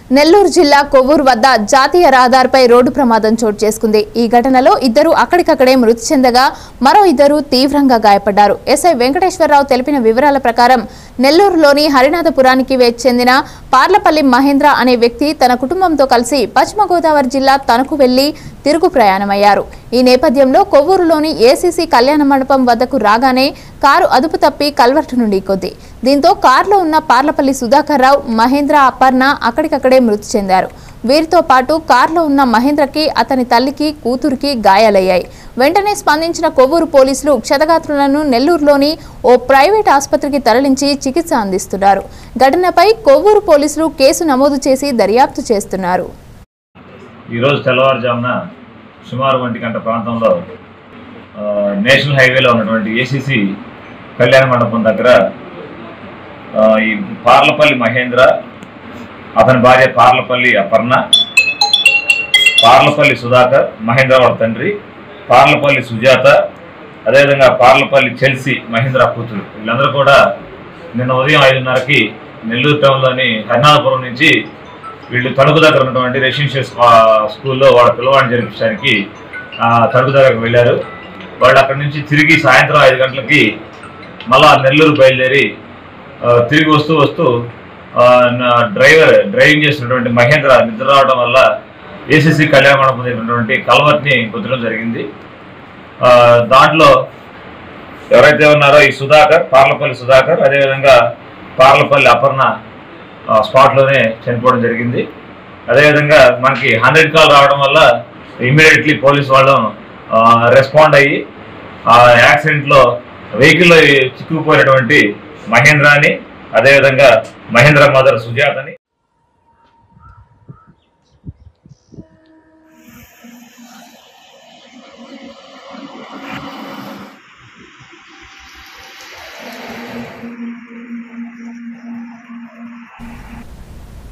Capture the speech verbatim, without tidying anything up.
నెల్లూరు జిల్లా కొవ్వూరు వద్ద జాతీయ రహదారిపై రోడ్డు ప్రమాదం చోటు చేసుకుంది. ఈ ఘటనలో ఇద్దరు అక్కడికక్కడే మృతి చెందగా మరో ఇద్దరు తీవ్రంగా గాయపడ్డారు. ఎస్ఐ వెంకటేశ్వరరావు తెలిపిన వివరాల ప్రకారం నెల్లూరులోని హరినాథపురానికి చెందిన పార్లపల్లి మహేంద్ర అనే వ్యక్తి తన కుటుంబంతో కలిసి పశ్చిమ గోదావరి జిల్లా తణుకు వెళ్లి తిరుగు ప్రయాణమయ్యారు. ఈ నేపథ్యంలో కొవ్వూరులోని ఏసీసీ కళ్యాణ మండపం వద్దకు రాగానే కారు అదుపు తప్పి కల్వర్టు నుండి కొద్ది. దీంతో కారులో ఉన్న పార్లపల్లి సుధాకర్ రావు, మహేంద్ర, అపర్ణ అక్కడికక్కడే మృతి చెందారు. వీరితో పాటు కారులో ఉన్న మహేంద్రకి, అతని తల్లికి, కూతురికి గాయాలయ్యాయి. వెంటనే స్పందించిన కొవ్వూరు పోలీసులు క్షతగాత్రులను నెల్లూరులోని ఓ ప్రైవేట్ ఆసుపత్రికి తరలించి చికిత్స అందిస్తున్నారు. ఘటనపై కొవ్వూరు పోలీసులు కేసు నమోదు చేసి దర్యాప్తు చేస్తున్నారు. ఈరోజు తెల్లవారుజామున సుమారు ఒంటి గంట ప్రాంతంలో నేషనల్ హైవేలో ఉన్నటువంటి ఏసీసీ కళ్యాణ మండపం దగ్గర ఈ పార్లపల్లి మహేంద్ర, అతని భార్య పార్లపల్లి అపర్ణ, పార్లపల్లి సుధాకర్, మహేంద్ర వాళ్ళ తండ్రి, పార్లపల్లి సుజాత, అదేవిధంగా పార్లపల్లి చెల్సి మహేంద్ర కూతురు, వీళ్ళందరూ కూడా నిన్న ఉదయం ఐదున్నరకి నెల్లూరు టౌన్లోని హరినాథపురం నుంచి వీళ్ళు తణుకు దగ్గర ఉన్నటువంటి రెసిడెన్షియల్ స్కూల్లో వాళ్ళ పిల్లవాడిని జరిపించడానికి తణుకు దగ్గరకు వెళ్ళారు. వాళ్ళు అక్కడి నుంచి తిరిగి సాయంత్రం ఐదు గంటలకి మళ్ళా నెల్లూరు బయలుదేరి తిరిగి వస్తూ వస్తూ డ్రైవర్ డ్రైవింగ్ చేసినటువంటి మహేంద్ర నిద్ర రావడం వల్ల ఏసీసీ కళ్యాణ మండపం దగ్గరటువంటి కల్వర్ట్ని గుద్దడం జరిగింది. దాంట్లో ఎవరైతే ఉన్నారో ఈ సుధాకర్, పార్లపల్లి సుధాకర్, అదేవిధంగా పార్లపల్లి అపర్ణ స్పాట్లోనే చనిపోవడం జరిగింది. అదేవిధంగా మనకి హండ్రెడ్ కాల్ రావడం వల్ల ఇమ్మీడియట్లీ పోలీస్ వాళ్ళు రెస్పాండ్ అయ్యి ఆ యాక్సిడెంట్లో వెహికల్లో చిక్కుకుపోయినటువంటి మహేంద్రాని, అదేవిధంగా మహేంద్ర మదర్ సుజాతని